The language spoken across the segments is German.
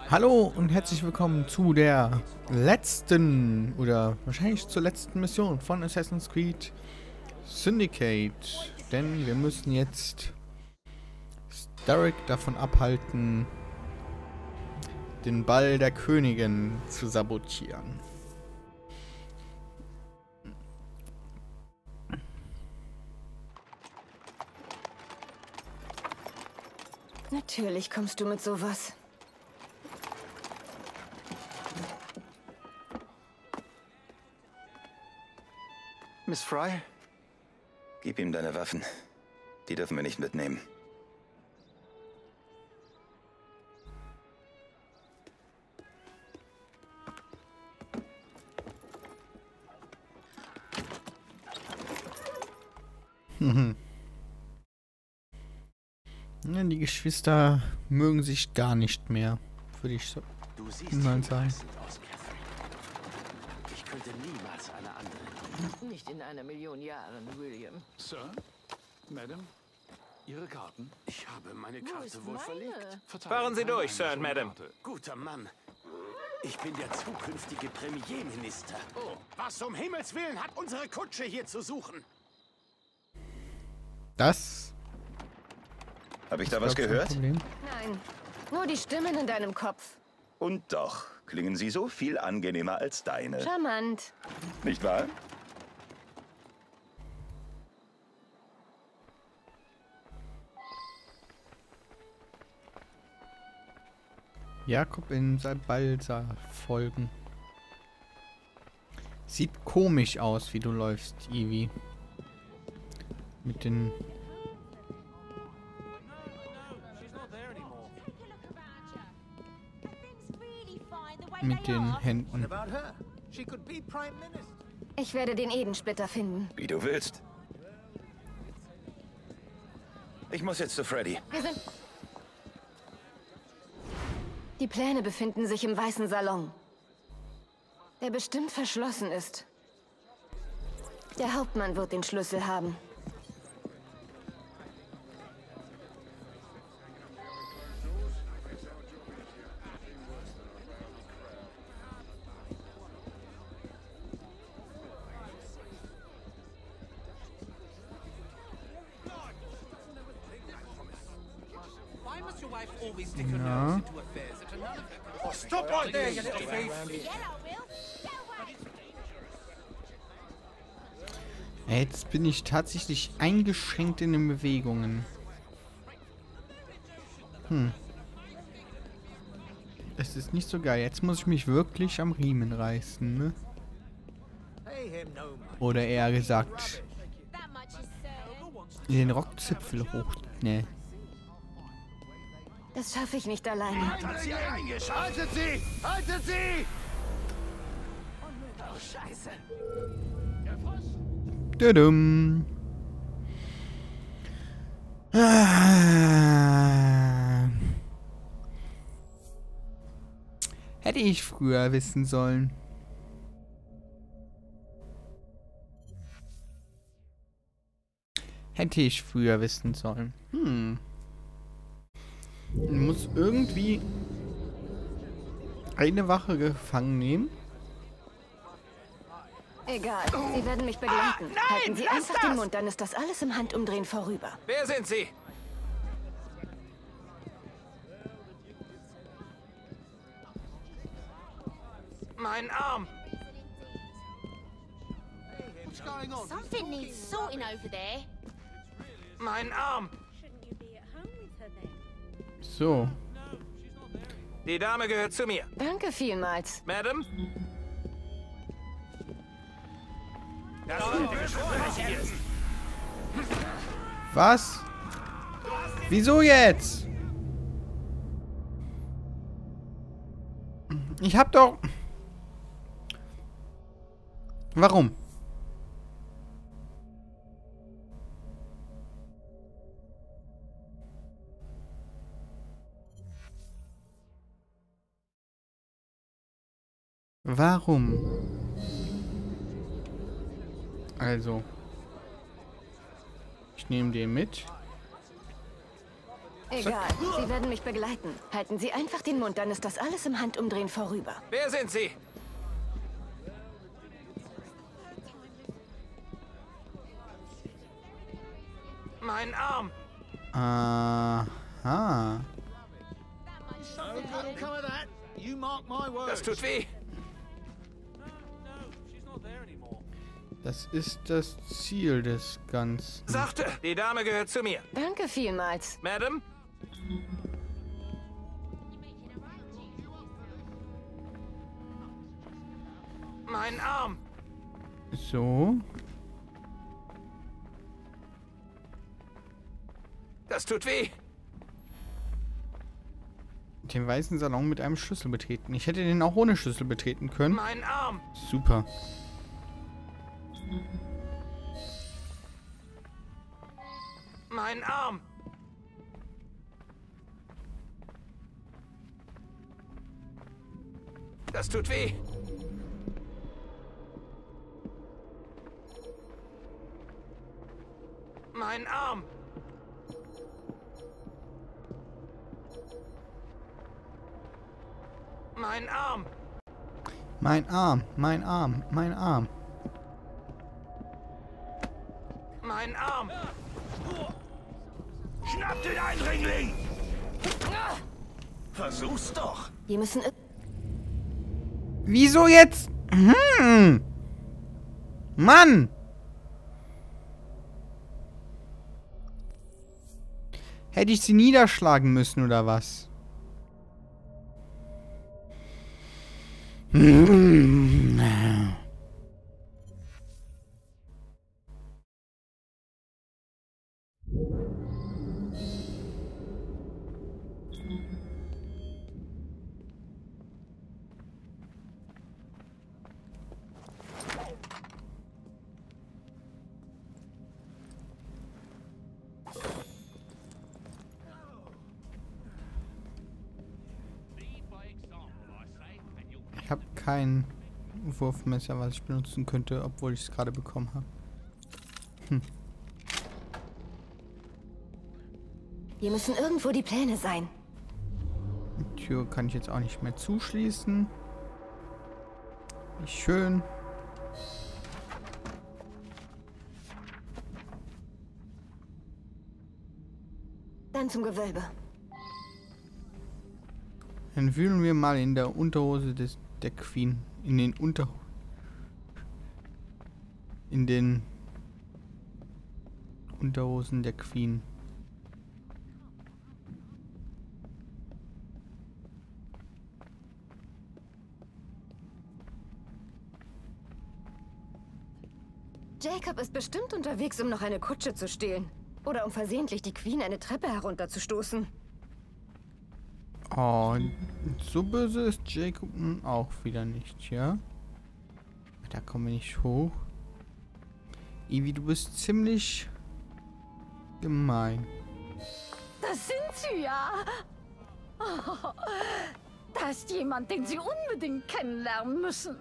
Hallo und herzlich willkommen zu der letzten oder wahrscheinlich zur letzten Mission von Assassin's Creed Syndicate. Denn wir müssen jetzt Starrick davon abhalten, den Ball der Königin zu sabotieren. Natürlich kommst du mit sowas. Miss Fry? Gib ihm deine Waffen. Die dürfen wir nicht mitnehmen. Ja, die Geschwister mögen sich gar nicht mehr, würde ich so mal sagen. Ich könnte niemals eine andere. Nicht in einer Million Jahren, William. Sir? Madam? Ihre Karten? Ich habe meine Karte ist wohl meine? verlegt. Fahren Sie durch, Sir und Madam. Guter Mann. Ich bin der zukünftige Premierminister. Oh, was um Himmels Willen hat unsere Kutsche hier zu suchen? Das Habe ich da was ist, glaub ich, ein gehört? Problem. Nein, nur die Stimmen in deinem Kopf. Und doch, klingen sie so viel angenehmer als deine. Charmant. Nicht wahr? Jakob in Balsa folgen. Sieht komisch aus, wie du läufst, Ivy. Mit den... Mit den Händen. Ich werde den Edensplitter finden. Wie du willst. Ich muss jetzt zu Freddy. Wir sind... Die Pläne befinden sich im Weißen Salon, der bestimmt verschlossen ist. Der Hauptmann wird den Schlüssel haben. Ja. Oh, stop right there, you little thief! Jetzt bin ich tatsächlich eingeschränkt in den Bewegungen. Es ist nicht so geil. Jetzt muss ich mich wirklich am Riemen reißen, ne? Oder eher gesagt, den Rockzipfel hoch. Ne. Das schaffe ich nicht alleine. Haltet sie! Haltet sie! Oh, Scheiße. Tudum. Hätte ich früher wissen sollen. Hätte ich früher wissen sollen. Ich muss irgendwie eine Wache gefangen nehmen. Egal, sie werden mich begleiten. Halten Sie einfach den Mund, dann ist das alles im Handumdrehen vorüber. Wer sind Sie? Mein Arm! Something needs sorting over there. Mein Arm! So. Die Dame gehört zu mir. Danke vielmals. Madam? Das alte Gespräch jetzt. Was? Wieso jetzt? Ich hab doch... Warum? Warum? Also. Ich nehme den mit. Egal, Sie werden mich begleiten. Halten Sie einfach den Mund, dann ist das alles im Handumdrehen vorüber. Wer sind Sie? Mein Arm! Aha. Das tut weh! Das ist das Ziel des Ganzen. Sachte! Die Dame gehört zu mir. Danke vielmals. Madam? Mein Arm! So. Das tut weh! Den weißen Salon mit einem Schlüssel betreten. Ich hätte den auch ohne Schlüssel betreten können. Mein Arm! Super. Mein Arm! Das tut weh! Mein Arm! Mein Arm! Mein Arm, mein Arm, mein Arm. Mein Arm! Schnapp den Eindringling! Versuch's doch! Wir müssen... Wieso jetzt? Mann! Hätte ich sie niederschlagen müssen, oder was? Ich habe kein Wurfmesser, was ich benutzen könnte, obwohl ich es gerade bekommen habe. Hier müssen irgendwo die Pläne sein. Die Tür kann ich jetzt auch nicht mehr zuschließen. Wie schön. Dann zum Gewölbe. Dann wühlen wir mal in der Unterhose der Queen. In den Unterhosen der Queen. Jacob ist bestimmt unterwegs, um noch eine Kutsche zu stehlen. Oder um versehentlich die Queen eine Treppe herunterzustoßen. Oh, so böse ist Jacob auch wieder nicht, ja? Da kommen wir nicht hoch. Ivy, du bist ziemlich gemein. Das sind Sie ja. Oh, da ist jemand, den Sie unbedingt kennenlernen müssen.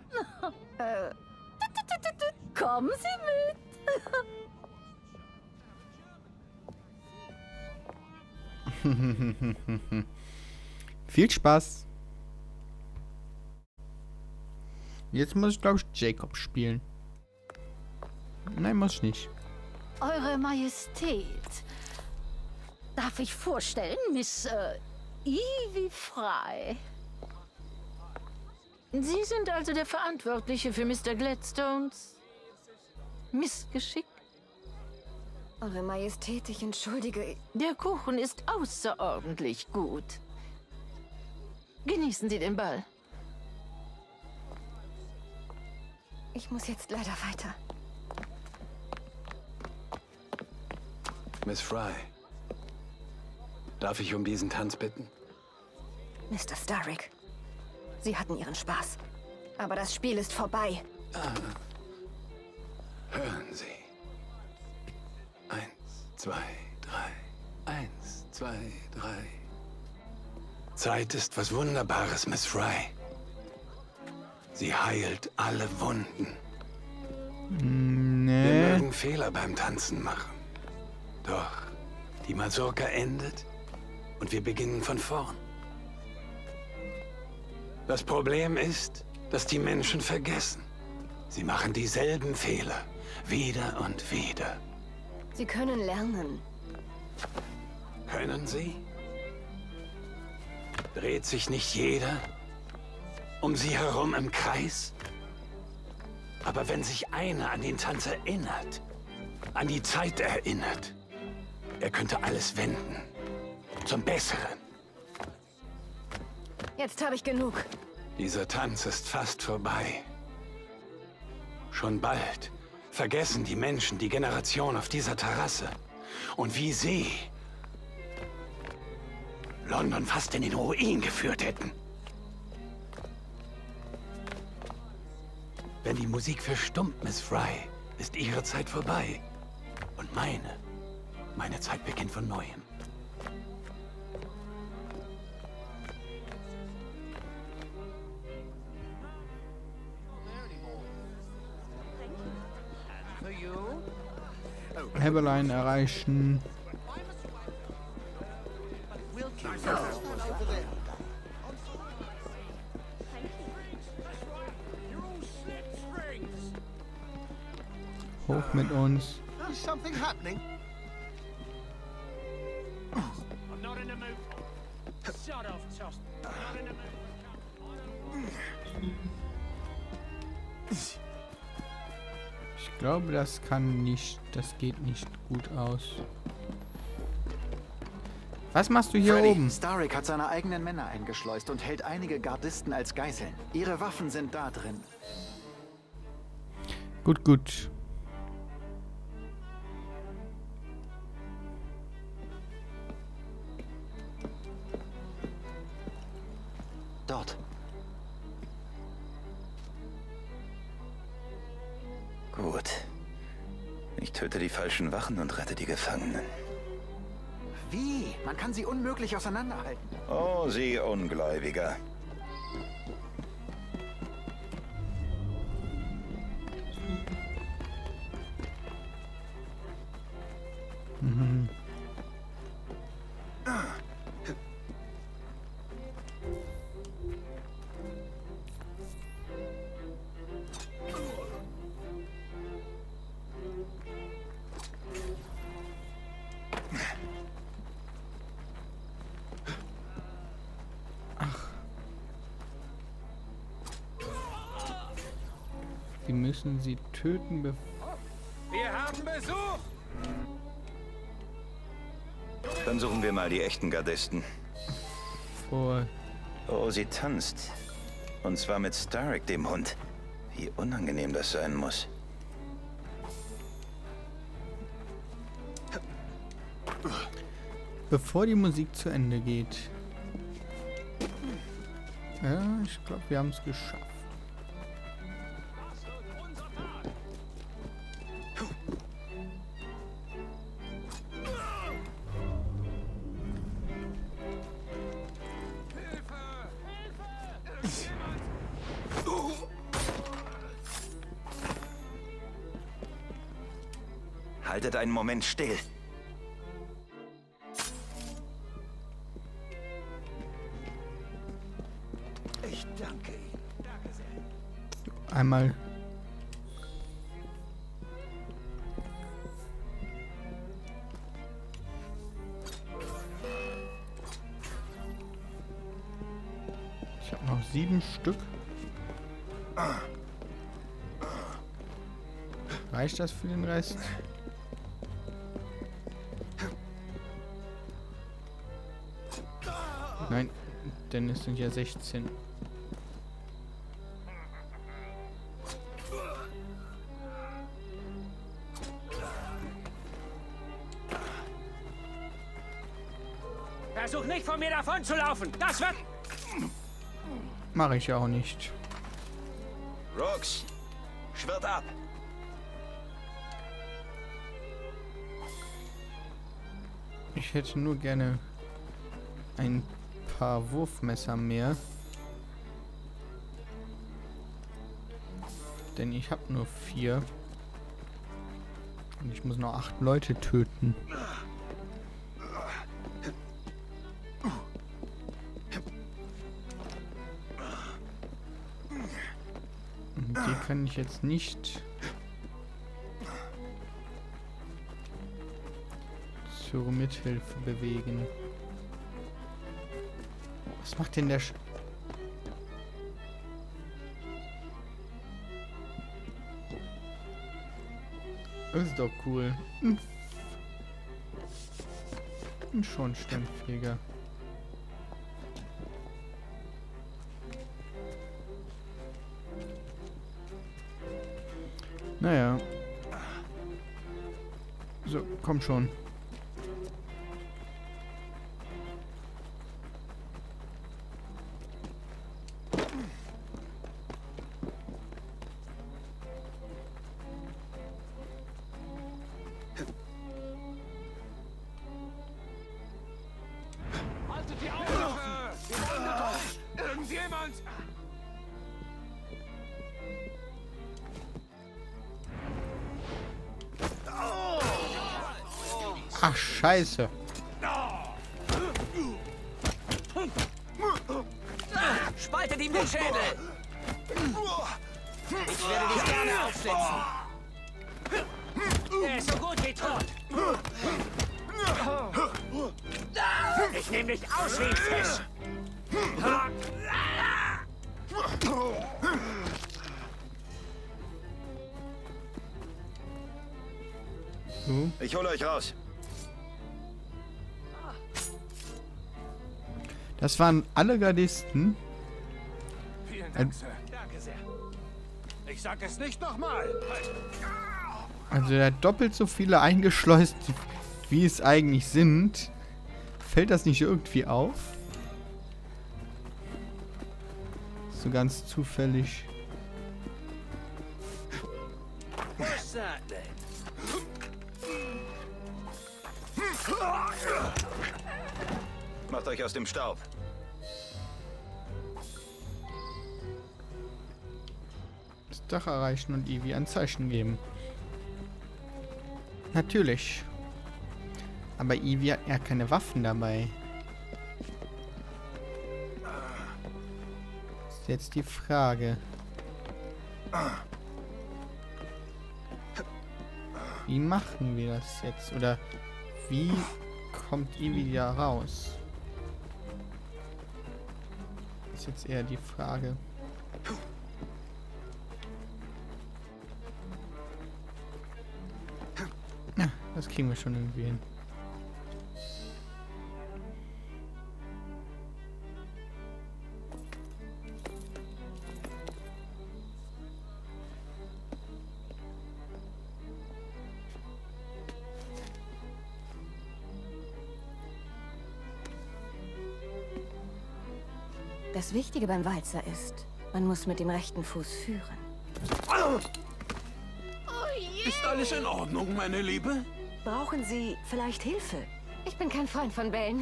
Kommen Sie mit. Viel Spaß. Jetzt muss ich, glaube ich, Jacob spielen. Nein, muss ich nicht. Eure Majestät. Darf ich vorstellen, Miss Ivy Frey. Sie sind also der Verantwortliche für Mr. Gladstones Missgeschick? Eure Majestät, ich entschuldige. Der Kuchen ist außerordentlich gut. Genießen Sie den Ball. Ich muss jetzt leider weiter. Miss Frey, darf ich um diesen Tanz bitten? Mr. Starrick, Sie hatten Ihren Spaß. Aber das Spiel ist vorbei. Hören Sie. 1, 2, 3. 1, 2, 3. Zeit ist was Wunderbares, Miss Frey. Sie heilt alle Wunden. Nee. Wir mögen Fehler beim Tanzen machen. Doch die Mazurka endet, und wir beginnen von vorn. Das Problem ist, dass die Menschen vergessen. Sie machen dieselben Fehler, wieder und wieder. Sie können lernen. Können sie? Dreht sich nicht jeder um sie herum im Kreis? Aber wenn sich einer an den Tanz erinnert, an die Zeit erinnert, er könnte alles wenden. Zum Besseren. Jetzt habe ich genug. Dieser Tanz ist fast vorbei. Schon bald vergessen die Menschen die Generation auf dieser Terrasse. Und wie sie London fast in den Ruin geführt hätten. Wenn die Musik verstummt, Miss Fry, ist Ihre Zeit vorbei. Und meine Zeit beginnt von Neuem. Heberlein erreichen. Hoch mit uns. Is something happening? I'm not in the mood. Shut off, Toss. I'm not in the mood. Ich glaube, das geht nicht gut aus. Was machst du hier Freddy, oben? Starrick hat seine eigenen Männer eingeschleust und hält einige Gardisten als Geiseln. Ihre Waffen sind da drin. Gut, gut. Dort. Gut. Ich töte die falschen Wachen und rette die Gefangenen. Wie? Man kann sie unmöglich auseinanderhalten. Oh, Sie Ungläubiger. Mhm. Wir müssen sie töten, Wir haben Besuch! Dann suchen wir mal die echten Gardisten. bevor... Oh, sie tanzt. Und zwar mit Starrick, dem Hund. Wie unangenehm das sein muss. Bevor die Musik zu Ende geht. Ja, ich glaube, wir haben es geschafft. Haltet einen Moment still. Ich danke Ihnen. Danke sehr. Einmal. Ich habe noch 7 Stück. Reicht das für den Rest? Nein, denn es sind ja 16. Versuch nicht von mir davon zu laufen. Das wird... Mache ich auch nicht. Rox, schwirrt ab. Ich hätte nur gerne ein paar Wurfmesser mehr. Denn ich habe nur 4. Und ich muss noch 8 Leute töten. Die kann ich jetzt nicht zur Mithilfe bewegen. Was macht denn der Das ist doch cool. Ein Schornsteinfeger. Naja. So, komm schon. Haltet die Augen offen! Irgendjemand! Ach, scheiße. Spaltet ihm den Schädel! Ich werde dich gerne aufschlitzen. Er ist so gut wie tot. Ich nehme dich aus wie ein Fisch. So. Ich hole euch raus. Das waren alle Gardisten. Vielen Dank, Sir. Danke sehr. Ich sag es nicht nochmal. Also er hat doppelt so viele eingeschleust, wie es eigentlich sind. Fällt das nicht irgendwie auf? So ganz zufällig. Macht euch aus dem Staub. Das Dach erreichen und Ivy ein Zeichen geben. Natürlich. Aber Ivy hat ja keine Waffen dabei. Ist jetzt die Frage. Wie machen wir das jetzt? Oder wie kommt Ivy da raus? Ist jetzt eher die Frage. Ja, das kriegen wir schon irgendwie hin. Das Wichtige beim Walzer ist, man muss mit dem rechten Fuß führen. Ist alles in Ordnung, meine Liebe? Brauchen Sie vielleicht Hilfe? Ich bin kein Freund von Bällen.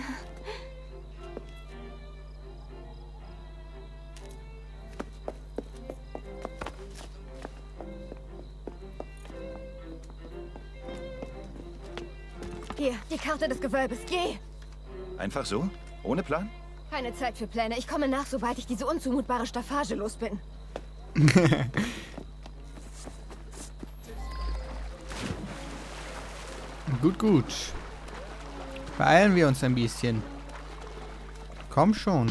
Hier, die Karte des Gewölbes. Geh! Einfach so? Ohne Plan? Keine Zeit für Pläne. Ich komme nach, sobald ich diese unzumutbare Staffage los bin. Gut, gut. Beeilen wir uns ein bisschen. Komm schon.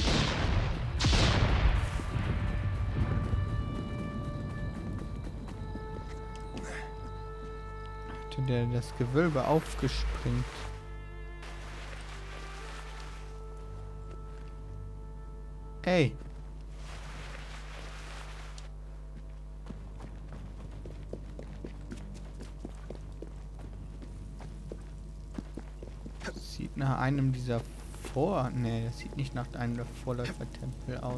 Der das Gewölbe aufgespringt. Ey. Sieht nach einem dieser Nee, das sieht nicht nach einem der Vorläufertempel aus.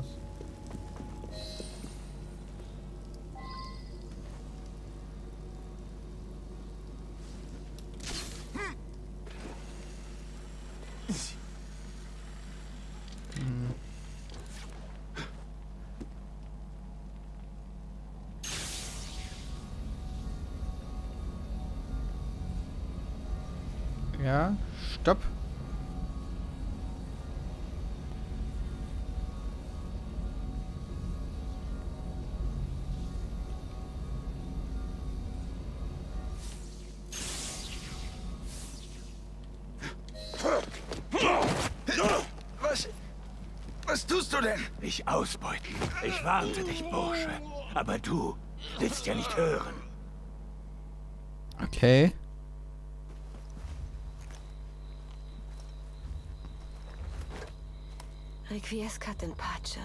Ja, stopp. Was tust du denn? Dich ausbeuten. Ich warnte dich, Bursche. Aber du willst ja nicht hören. Okay. Requiescat in pace.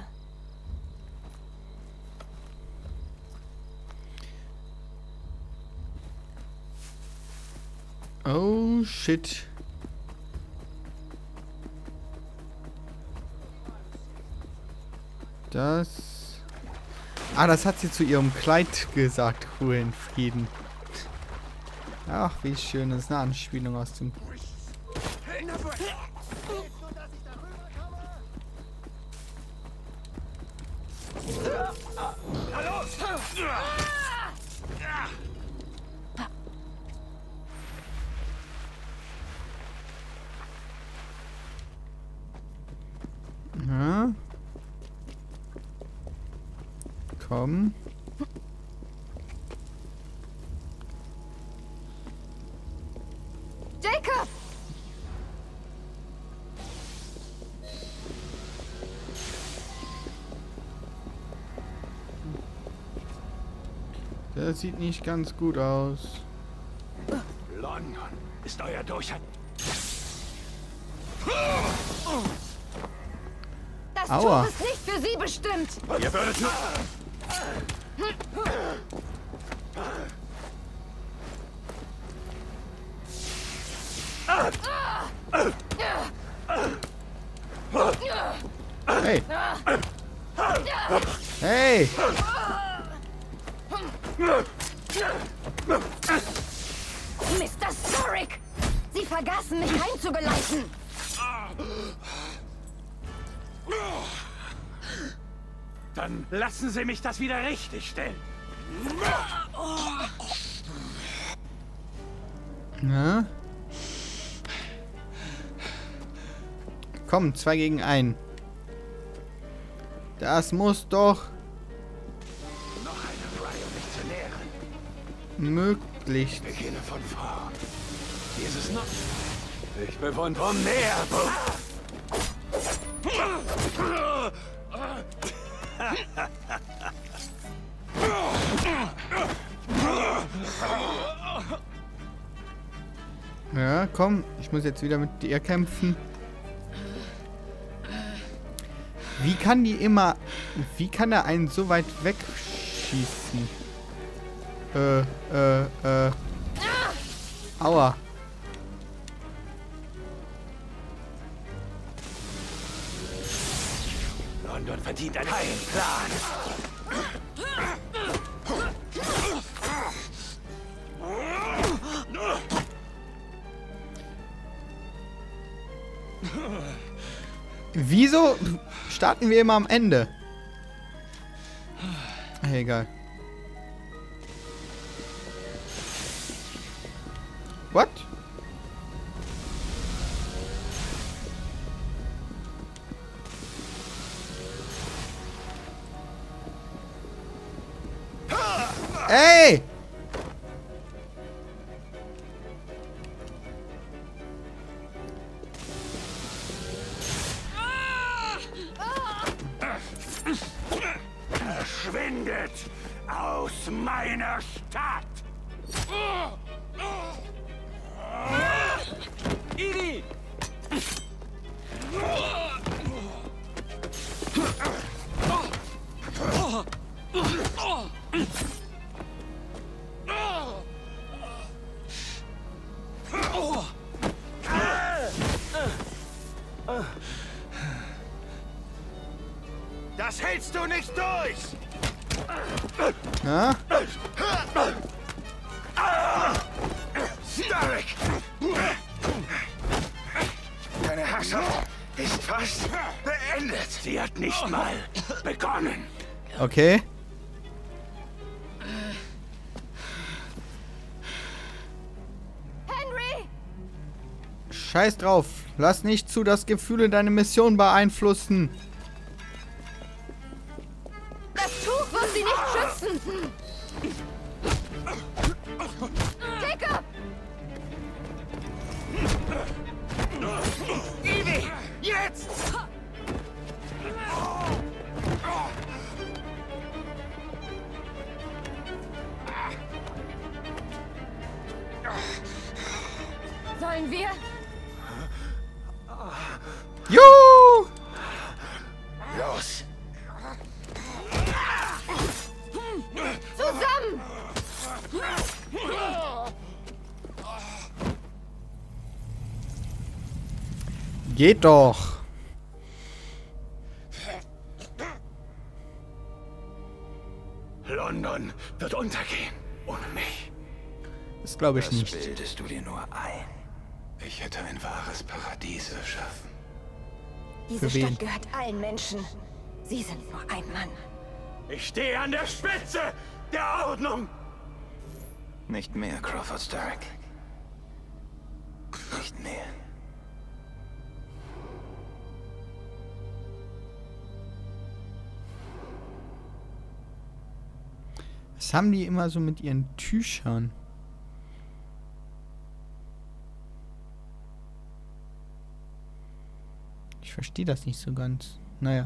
Oh, shit. Das... Ah, das hat sie zu ihrem Kleid gesagt. Ruhe in Frieden. Ach, wie schön. Das ist eine Anspielung aus dem... Ja. Komm. Jacob! Das sieht nicht ganz gut aus. London ist euer Durchhalt. Das Aua. Tuch ist nicht für Sie bestimmt! Ihr würdet nur... Hey! Hey! Mr. Starrick! Sie vergaßen, mich heimzugeleiten! Dann lassen Sie mich das wieder richtig stellen. Na? Komm, 2 gegen 1. Das muss doch Noch eine Fry, um mich zu nähren. möglich. Beginne von vorn. Hier ist es noch. Ich bewundere mehr. Ja, komm. Ich muss jetzt wieder mit dir kämpfen. Wie kann die immer... Wie kann er einen so weit wegschießen? Aua. London verdient einen Plan. Wieso starten wir immer am Ende? Egal. What? Ey! Verschwindet aus meiner Stadt! Idi! Das hältst du nicht durch! Na? Starrick! Deine Herrschaft ist fast beendet. Sie hat nicht mal begonnen. Okay. Henry! Scheiß drauf. Lass nicht zu, dass Gefühle deine Mission beeinflussen. Das Tuch wird sie nicht schützen! Jacob! Evie! Jetzt! los! Zusammen! Geht doch. London wird untergehen. Ohne mich. Das glaube ich Das nicht. bildest du dir nur ein. Ich hätte ein wahres Paradies erschaffen. Diese Für wen? Stadt gehört allen Menschen. Sie sind nur ein Mann. Ich stehe an der Spitze der Ordnung. Nicht mehr, Crawford Stark. Nicht mehr. Was haben die immer so mit ihren Tüchern? Ich verstehe das nicht so ganz. Naja.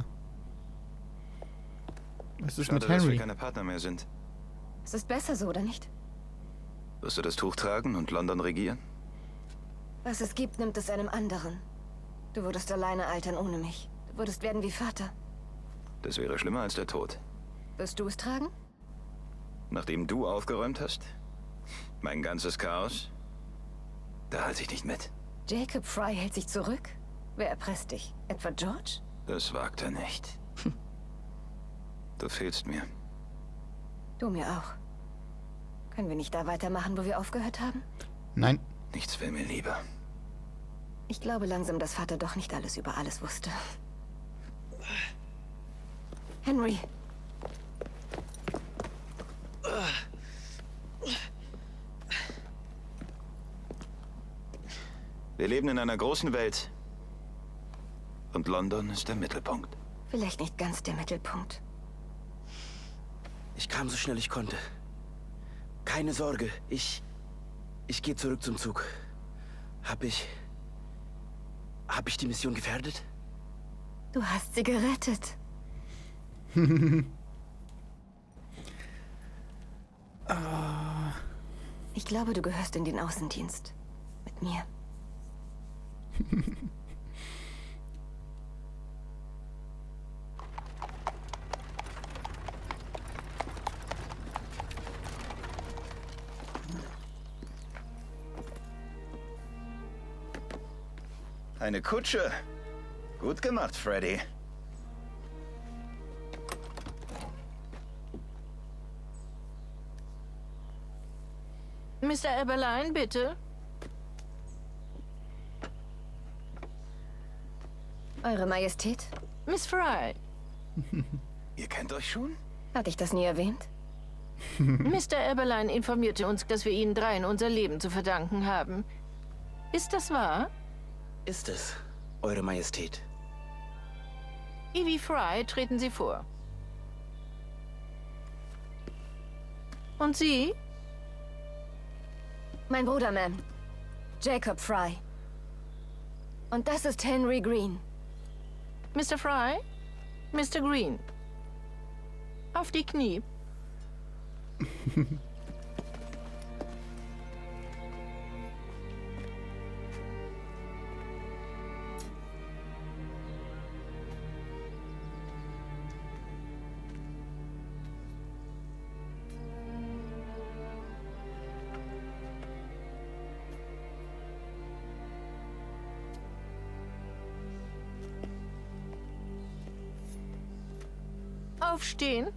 Was ist Schade, mit dass wir Henry? keine Partner mehr sind. Es ist besser so, oder nicht? Wirst du das Tuch tragen und London regieren? Was es gibt, nimmt es einem anderen. Du würdest alleine altern ohne mich. Du würdest werden wie Vater. Das wäre schlimmer als der Tod. Wirst du es tragen? Nachdem du aufgeräumt hast? Mein ganzes Chaos? Da halte ich nicht mit. Jacob Fry hält sich zurück? Wer erpresst dich? Etwa George? Das wagt er nicht. Du fehlst mir. Du mir auch. Können wir nicht da weitermachen, wo wir aufgehört haben? Nein. Nichts will mir lieber. Ich glaube langsam, dass Vater doch nicht alles über alles wusste. Henry. Wir leben in einer großen Welt. Und London ist der Mittelpunkt. Vielleicht nicht ganz der Mittelpunkt. Ich kam so schnell ich konnte. Keine Sorge, ich gehe zurück zum Zug. Hab ich die Mission gefährdet? Du hast sie gerettet. Ich glaube, du gehörst in den Außendienst. Mit mir. Eine Kutsche. Gut gemacht, Freddy. Mr. Eberlein, bitte. Eure Majestät? Miss Fry. Ihr kennt euch schon? Hatte ich das nie erwähnt? Mr. Eberlein informierte uns, dass wir Ihnen dreien unser Leben zu verdanken haben. Ist das wahr? Ist es, Eure Majestät. Evie Fry, treten Sie vor. Und Sie? Mein Bruder, Ma'am. Jacob Fry. Und das ist Henry Green. Mr. Fry? Mr. Green. Auf die Knie. Aufstehen.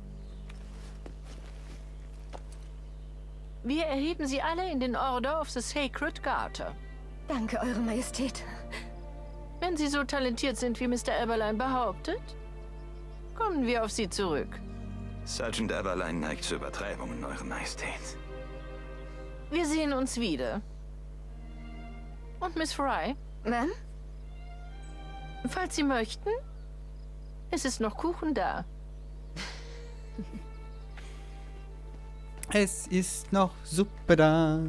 Wir erheben Sie alle in den Order of the Sacred Garter. Danke, Eure Majestät. Wenn Sie so talentiert sind, wie Mr. Eberlein behauptet, kommen wir auf Sie zurück. Sergeant Eberlein neigt zu Übertreibungen, Eure Majestät. Wir sehen uns wieder. Und Miss Fry? Ma'am? Falls Sie möchten, es ist noch Kuchen da. Es ist noch Suppe da.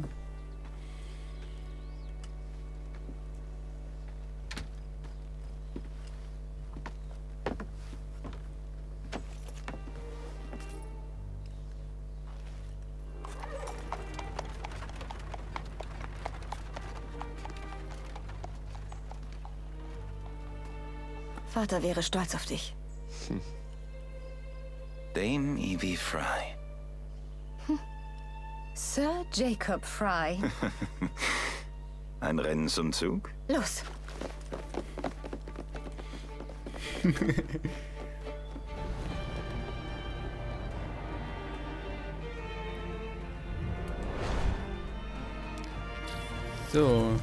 Vater wäre stolz auf dich. Dame Evie Fry. Sir Jacob Fry. Ein Rennen zum Zug? Los. So.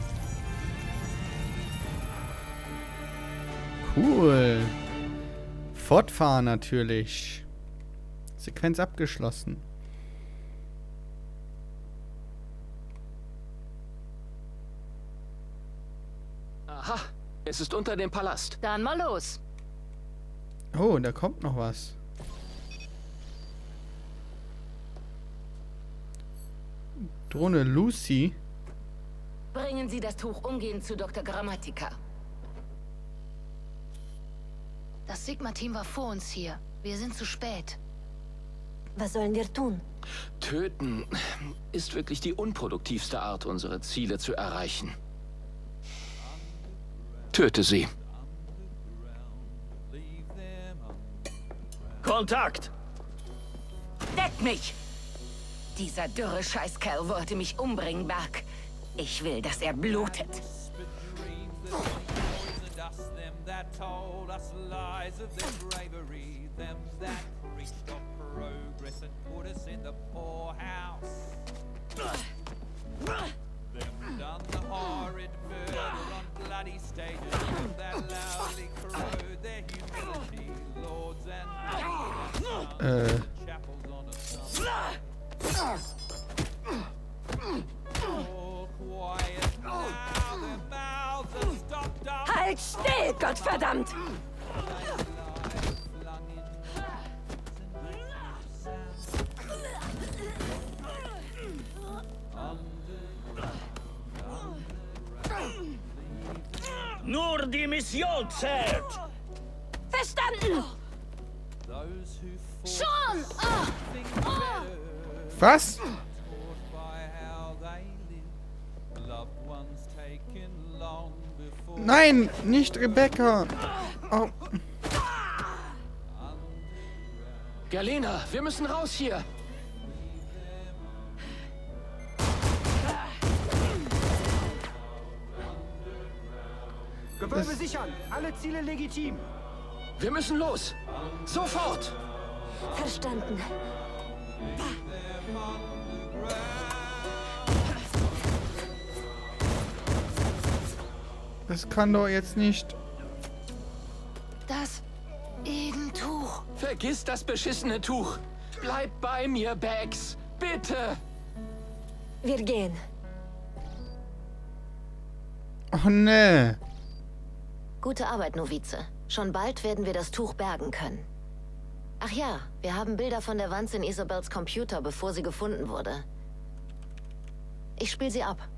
Cool. Fortfahren natürlich. Sequenz abgeschlossen. Aha, es ist unter dem Palast. Dann mal los. Oh, da kommt noch was. Drohne Lucy. Bringen Sie das Tuch umgehend zu Dr. Grammatica. Das Sigma-Team war vor uns hier. Wir sind zu spät. Was sollen wir tun? Töten ist wirklich die unproduktivste Art, unsere Ziele zu erreichen. Töte sie. Kontakt! Deck mich! Dieser dürre Scheißkerl wollte mich umbringen, Berg. Ich will, dass er blutet. Halt still, Gottverdammt! Nur die Mission zählt! Verstanden! Schon! Was? Nein, nicht Rebecca. Oh. Galena, wir müssen raus hier. Gewölbe sichern! Alle Ziele legitim! Wir müssen los. Sofort. Verstanden. Das kann doch jetzt nicht. Das Edentuch. Vergiss das beschissene Tuch. Bleib bei mir, Bags. Bitte. Wir gehen. Oh ne. Gute Arbeit, Novize. Schon bald werden wir das Tuch bergen können. Ach ja, wir haben Bilder von der Wanze in Isabels Computer, bevor sie gefunden wurde. Ich spiele sie ab.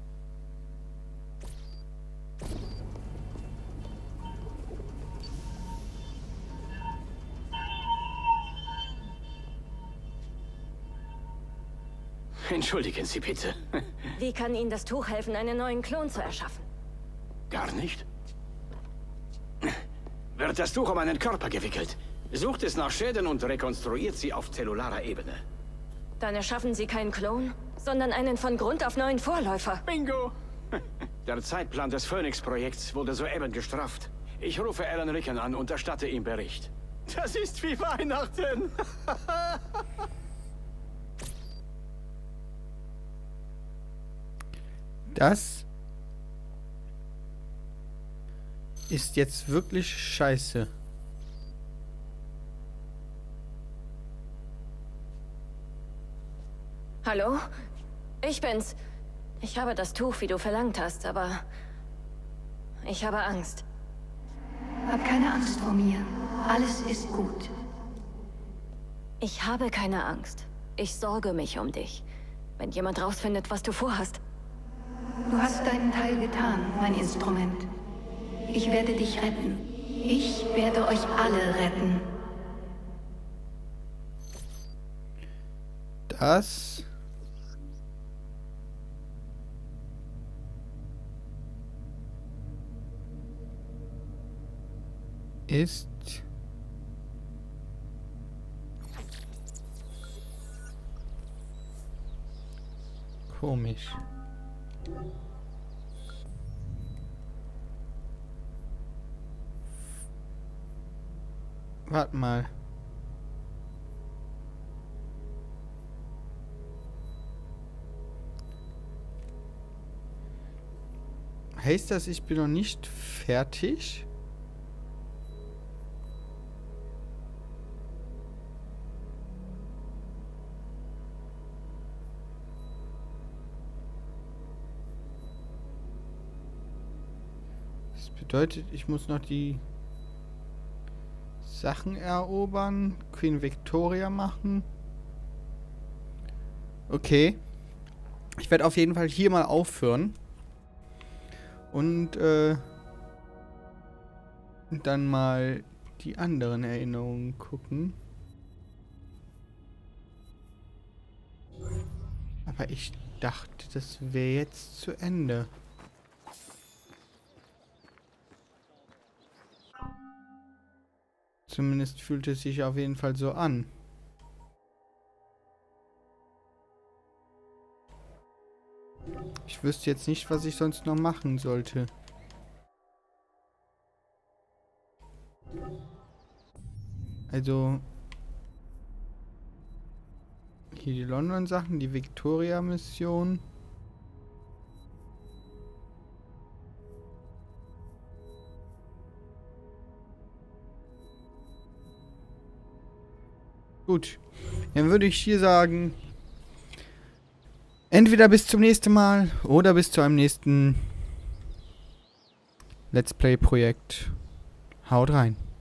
Entschuldigen Sie bitte. Wie kann Ihnen das Tuch helfen, einen neuen Klon zu erschaffen? Gar nicht? Wird das Tuch um einen Körper gewickelt, sucht es nach Schäden und rekonstruiert sie auf zellularer Ebene. Dann erschaffen Sie keinen Klon, sondern einen von Grund auf neuen Vorläufer. Bingo! Der Zeitplan des Phoenix-Projekts wurde soeben gestrafft. Ich rufe Alan Rickon an und erstatte ihm Bericht. Das ist wie Weihnachten! Das ist jetzt wirklich scheiße. Hallo? Ich bin's. Ich habe das Tuch, wie du verlangt hast, aber ich habe Angst. Hab keine Angst vor mir. Alles ist gut. Ich habe keine Angst. Ich sorge mich um dich. Wenn jemand rausfindet, was du vorhast. Du hast deinen Teil getan, mein Instrument. Ich werde dich retten. Ich werde euch alle retten. Das ist Komisch. Warte mal. Heißt das, ich bin noch nicht fertig? Das bedeutet, ich muss noch die Sachen erobern, Queen Victoria machen. Okay. Ich werde auf jeden Fall hier mal aufhören. Und dann mal die anderen Erinnerungen gucken. Aber ich dachte, das wäre jetzt zu Ende. Zumindest fühlt es sich auf jeden Fall so an. Ich wüsste jetzt nicht, was ich sonst noch machen sollte. Also hier die London-Sachen, die Victoria-Mission. Gut, dann würde ich hier sagen, entweder bis zum nächsten Mal oder bis zu einem nächsten Let's Play-Projekt. Haut rein.